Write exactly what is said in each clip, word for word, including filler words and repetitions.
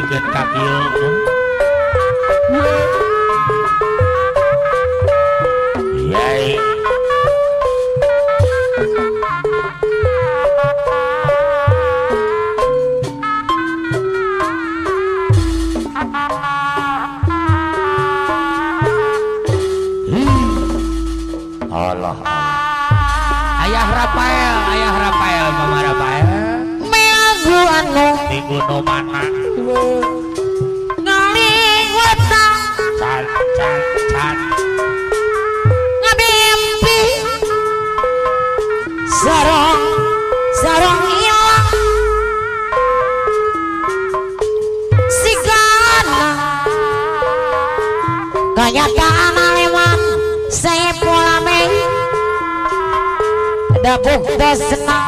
dipikir kaki yai Allah ayah Rafael ayah Rafael mama Rafael minggu anu minggu no mana ngaling wetang can can can ngabimpi sarong sarong ilang sigana kenyataan aleman saya pola mei dapuk senang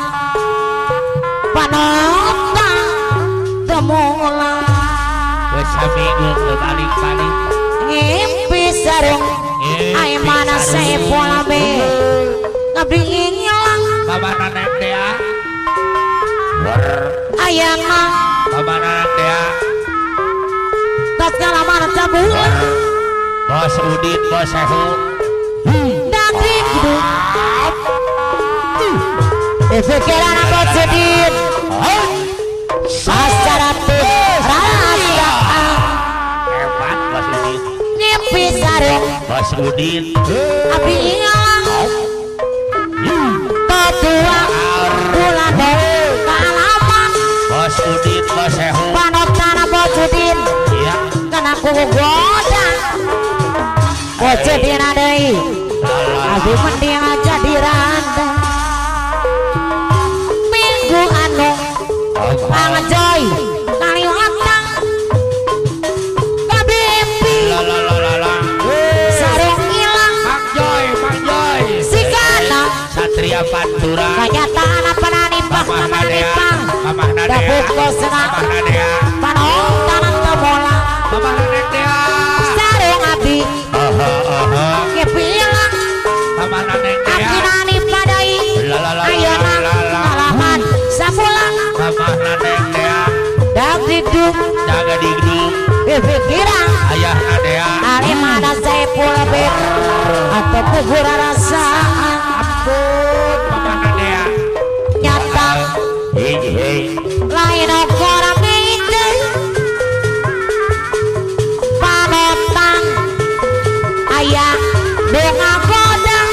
panota temula besaminggu kebalik-balik ngimpi sarung ay mana saya pola mei ngabdi ngilang mama nanek dea wer ayana mama nanek dea tas kalaman cabul bos Udin bos Sehu daging gitu pikiran apa sedih secara rasa hebat bos Udin ngimpi sarung bos Udin abdi ngilang ketua bulan kalaman bos Udin bos Sehu panotana bocudin iya kena kuku goda bocudin adai abdi mending aja diranda minggu anu pangajoy kali watang kabimpi sarung ilang Mang Joy Mang Joy sikana Satria Pantura kenyataan apa nanimpang Mamah apa Nadea nanimpang Mamah Nadea dapuk kosenang Mamah Nadea panontanan temola Mamah Nadea sarung abdi aha aha kepilang Mamah Nadea akinani padai ayana ngalaman sapulang Mamah Nadea dak diduk jaga digdung pikiran ayah Nadea alimana saya pula bet atau kubur rasaan ampun Mamah Nadea nyata hei hei lain orang itu panotan ayah dengan godang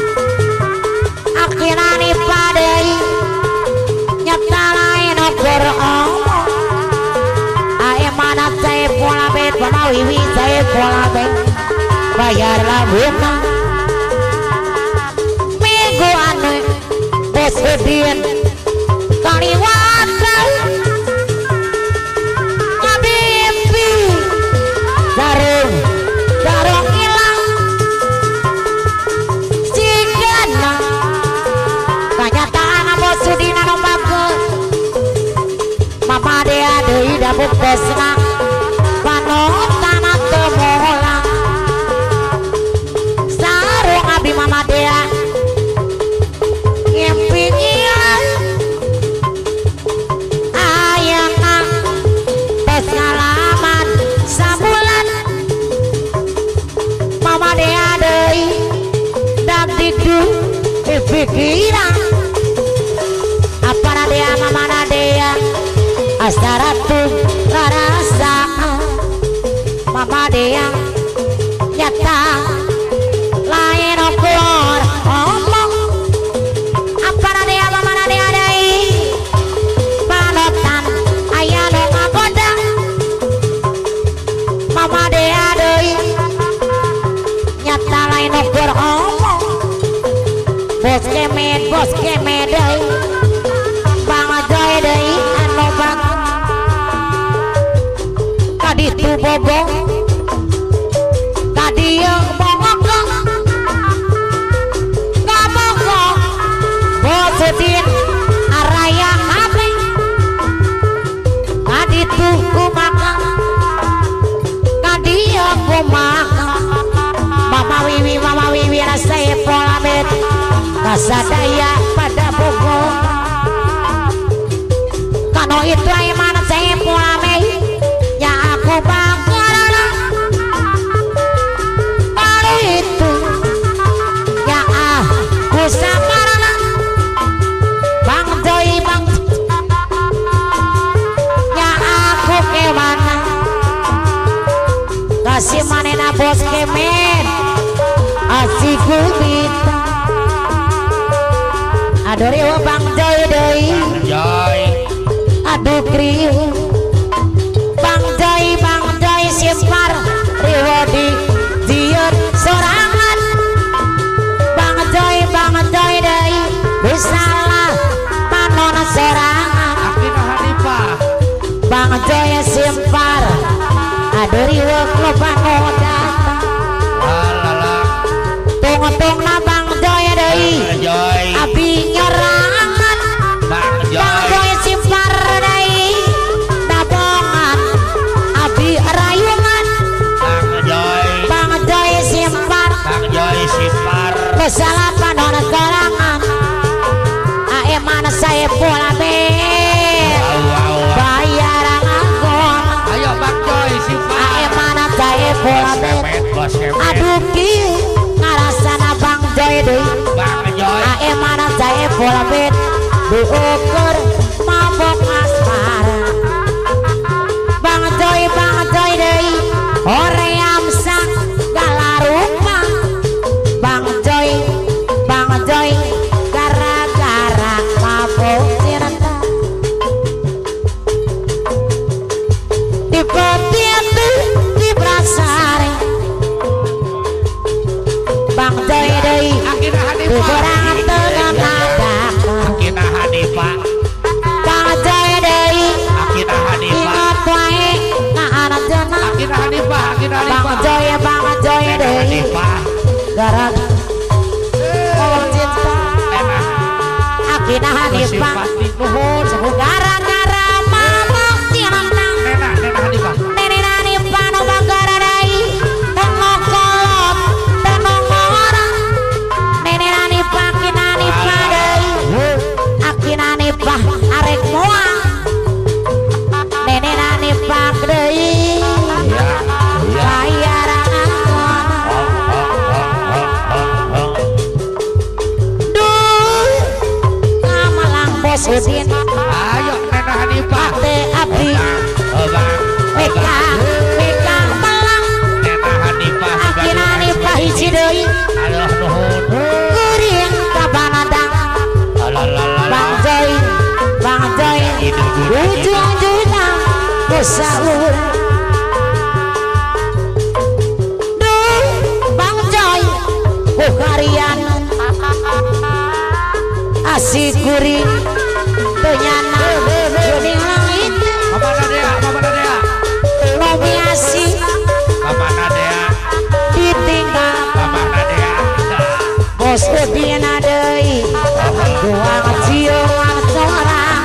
akhirnya padai nyata lain orang ayah mana saya pola bet mama wiwi saya pola bet bayar labuna minggu anu bos Udin kaliwatan ngabimpi sarung sarung ilang sigana kenyataan bos Udin anu bagus mama dea deui dapuk desna panotan temolang sarung abdi mama dea ngimpi ngilang ayana tes ngalaman sabulan mama dea deui dak dikdu pikiran apa dea mama dea asaratu rasa mama dea nyata lain oklor omong apa dea mama dea deui panotan ayah nu ngagodang mama dea deui nyata lain oklor omong bos kemet bos kemet deui pangajoy deui anu bang kaditu bobong kadieu bongokong ngomong bos Udin araya abdi kaditu kumaha kadieu kumaha mama wiwi mama wiwi rasa pola bet kasadaya pada bogor kano itu ay mana saya pola mei bos kemen asik kita aduh riwa Bang Joy deui Joy aduh kriu Bang Joy Bang Joy simpar riwa di jieur sorangan Bang Joy Bang Joy deui bisalah panon sorangan Akina Hanifah Bang Joy simpar aduh riwa klopan datang lalala tung-tung na Bang Joy deui Joy abi nyorangan Bang Bang Joy Joy simpar deui dabongan abi rayungan Bang Joy Bang Joy simpar Bang Joy Sipar kesalah panon sorangan ae mana saya pola be wow wow bayar anggon ayo Bang Joy Sipar ae mana saya pola be bos kemet aduh kieu ngarasana Bang Joy deui Bang Joy ae mana saya pola be diukur mabok asmara Bang Joy Bang Joy deui hoream sang galarupa Bang Joy Bang Joy gara-gara mabok cinta di petiatu di brasare Bang Joy deui Akina Hanifah beberang tengah nada Akina Hanifah Bang Joy deui Akina Hanifah ingat wae na anak jenah Akina Hanifah Akina Bang Hanifah Joy Bang Joy Akina deui Hanifah gara mabok cinta Enak Akina Hanifah nuhun sepuh gara-gara mabok cinta Nena Nena Hanifah Nene Hanifah nu bagara deui tengok kolot tengok orang Nene Hanifah Akina Hanifah deui Akina Hanifah arek moal Nene Hanifah deui ya ya bayar anggon duh ngamalang bos Udin ayo Nena Hanifah ate abdi Bang meka meka melang Nena Hanifah Akina Hanifah hiji deui aduh nuhun kuring ka Banadang lalala Bang Joy Bang Joy ujung-ujungna kusaur duh Bang Joy buharian asik kuring teu nyana geuning langit Mamana Dea Mamana Dea nomi asik Mamana Dea ditinggal Mamana Dea bos Udin deui doang ciuman sorang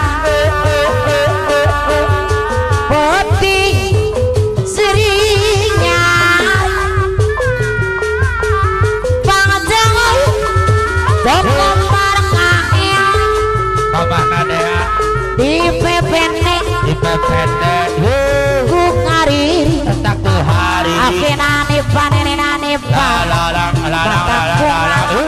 peti serinya Bang Joy dokter kael Mamana Dea di pepene di pepeten ku ngariri tak tuh hari Akina Hanifah Nene Hanifah lalang lalang lalang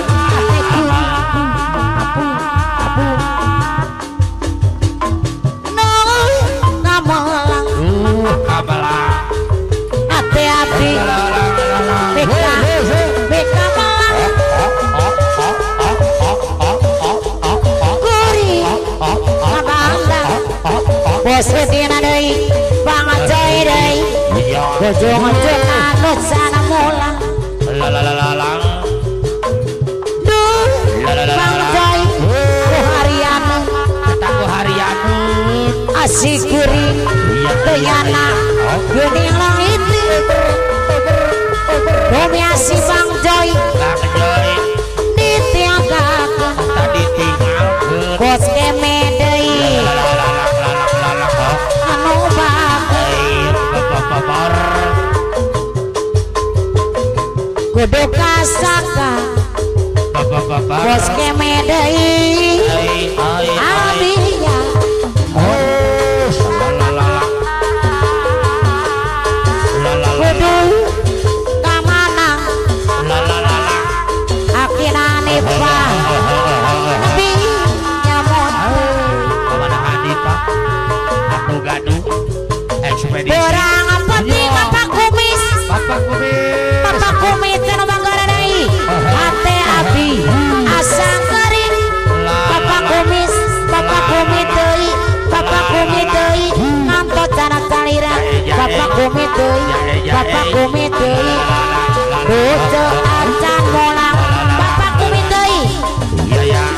uh kabelah ate abdi lalang lalang beka beka melang kuri kabandang bos Udin deui Bang Joy deui ujung-ujungna nu sana mulang lalang duh Bang Joy kuharian tak tuh harian asik kuring teu nyana geuning langit nomi asik Bang Joy Bang Joy ditiagakeun tadi tinggal bos kemen deui anu bagus kudu kasaka bos kemen deui abdi ya kudu kamana Akina Hanifah abdi nyamot Gaduh ekspedisi berang penting apa kumis Bapak Kumis kumiteuy bapak kumiteuy doce acan molang bapak kumiteuy iya ya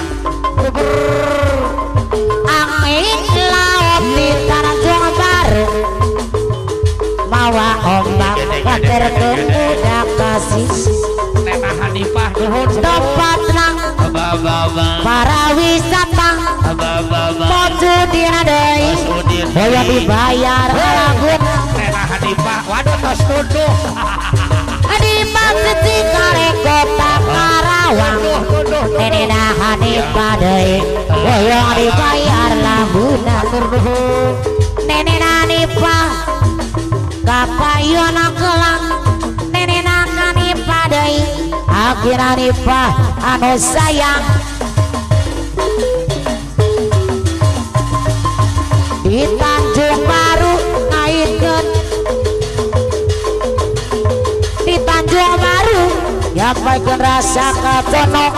angin laut di Tanjung Baru mawa ombak paterkeun budak kasih Nena Hanifah nuhun tempat nang para wisata moju dina deui hoyong dibayar lagun Nena Hanifah waduh tos nuduh di masjid Cikare Kota Karawang nenena Hanifah deui hoyong dibayar laguna nenena Hanifah kapayuna kelang nenena Hanifah deui akhir Hanifah anu sayang di Tanjung Baru ngaitkeun di Tanjung Baru nyampaikeun rasa katonok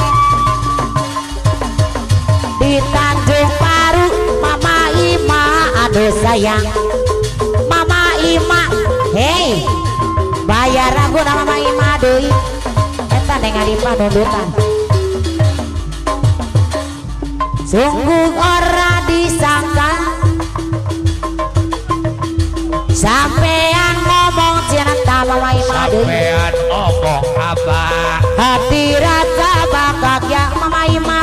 di Tanjung Baru Mama Ima aduh sayang Mama Ima hei bayar aku nama Mama Ima deui eta neng Hanifah nundutan sungguh ora disangka sampean ngomong cinta Mama Ima deui sampean omong apa hati rasa bakagya Mama Ima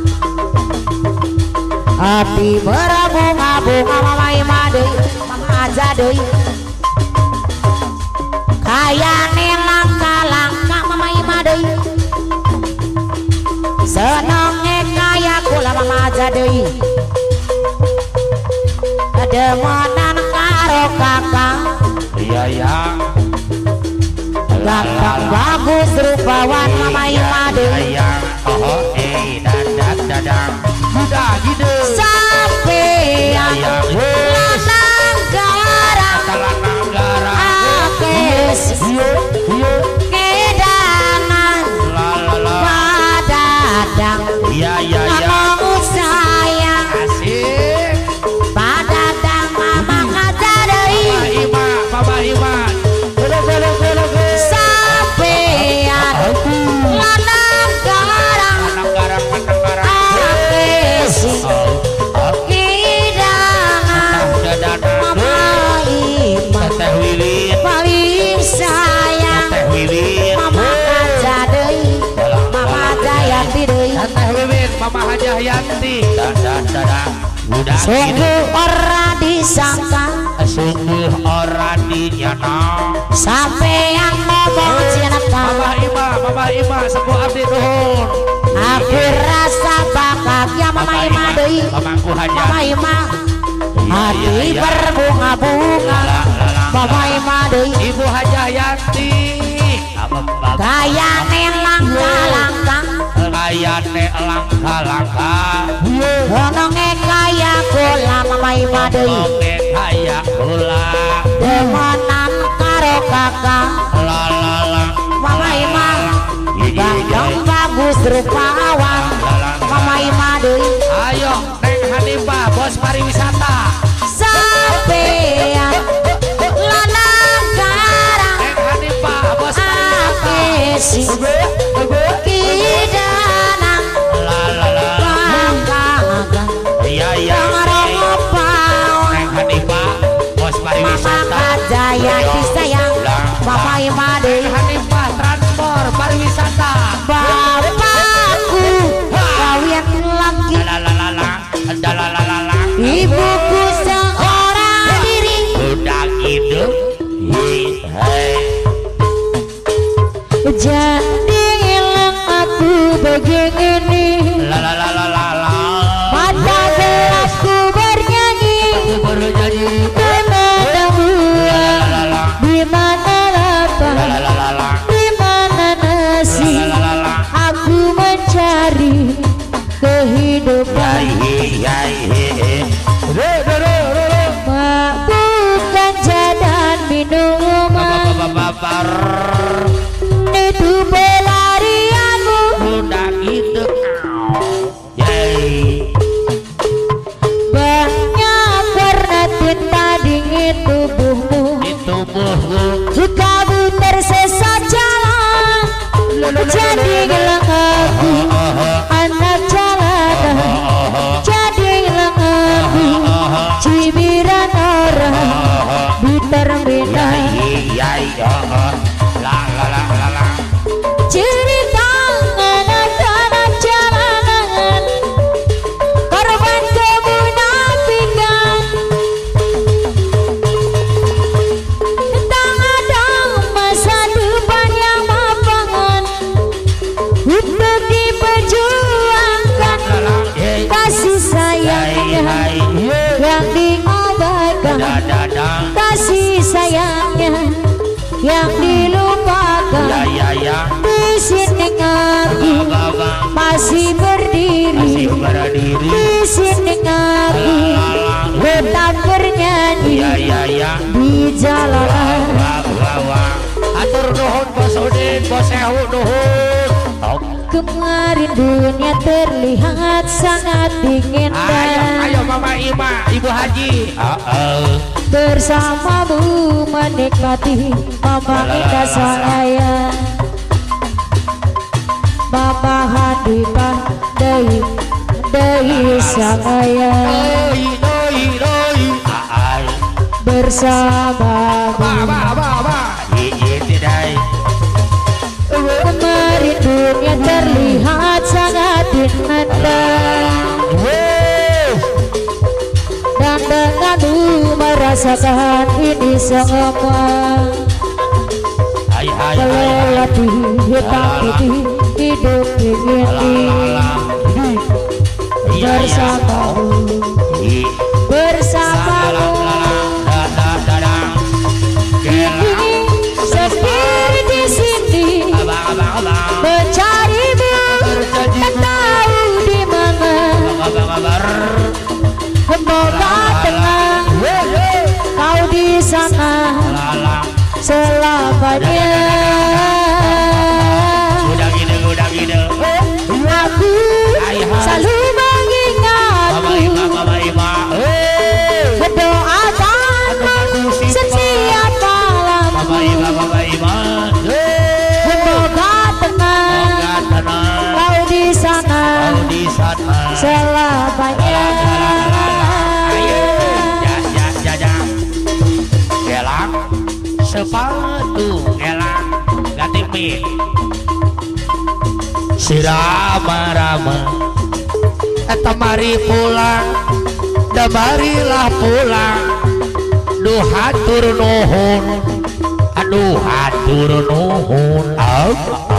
hati berbunga-bunga Mama Ima deui Mama aja deui kayane langka-langka Mama Ima deui senenge kaya kula Mama aja deui demenan karo kakang iya ya ganteng bagus rupawan Mama Ima deui iya oh eh dadak dadang muda gitu sampean lanang garang lanang garang akes kedangan la la la padadang iya iya iya ngomong sayang asik padadang Mama kaca deui Ima Mama Ima bele bele bele bele sampean lanang garang lanang garang lanang garang akes kedangan dadak Mama Ima Teh Wilin paling sayang Teh Wilin Mama kaca deui Mama Jayanti deui Teh Wilin Mama Hajah Yanti dadak dadak muda gitu sungguh ora disangka sungguh ora dinyana sampean ngomong cinta Mama Ima Mama Ima sepuh abdi nuhun aku rasa bakagya Mama Ima deui Mamaku Hajah Mama Ima hati iya, iya. berbunga-bunga Mama Ima deui Ibu Hajah Yanti gayane langka-langka kayane langka-langka hononge kaya kula Mama Ima deui oke kaya gula demenan karo kakang la la la Mama Ima ganteng bagus rupawan Mama Ima deui ayo Neng Hanifah bos pariwisata sampean lanang garang Neng Hanifah bos akesi kidanang la la la bangkagan iya iya ngarong Neng Hanifah bos Mama pariwisata Jayanti sayang Mama Ima deui Neng Hanifah transport pariwisata bapakku kawin lagi la la la la la la la la la ibuku seorang diri udah hidup hei jadi hilang aku begini la la la la la la mata gelapku bernyanyi baru jadi kepadamu la la la di mana lapar la la la la di mana nasi la la la aku mencari kehidupan bukan jadan minuman itu pelarianmu udah gitu yay banyak warna tinta dingin tubuhmu di tubuh terminal di terminal iya iya la la la la la cerita anak-anak jalanan korban kemunafikan tak ada masa depan yang mapangan untuk diperjuangkan kasih sayangnya yang diabaikan kasih sayangnya yang dilupakan ya ya di sini ngaku masih berdiri di sini ngaku tetap bernyanyi ya ya ya di jalanan wah wah wah atur nuhun bos Udin bos Ehu nuhun kemarin dunia terlihat sangat dingin ayo dan ayo Mama Ima Ibu Haji uh -uh. bersamamu menikmati Mama Ika saya Mama Hanifah Dewi Dewi saya doi doi doi ai bersamamu ba ba ba ba iya tidak kemarin dunia terlihat sangat dingin dan denganmu merasakan ini semua hai hai melewati hitam putih hidup ini bersamamu bersamamu sendiri di sini mencarimu tak tahu di mana semoga tenang kau di sana selamanya aku selalu mengingatmu mendoakanmu setiap malam semoga tenang kau di sana selamanya sepatu elang ganti pik si rama-rama eta mari pulang da marilah pulang duh hatur nuhun aduh hatur nuhun oh.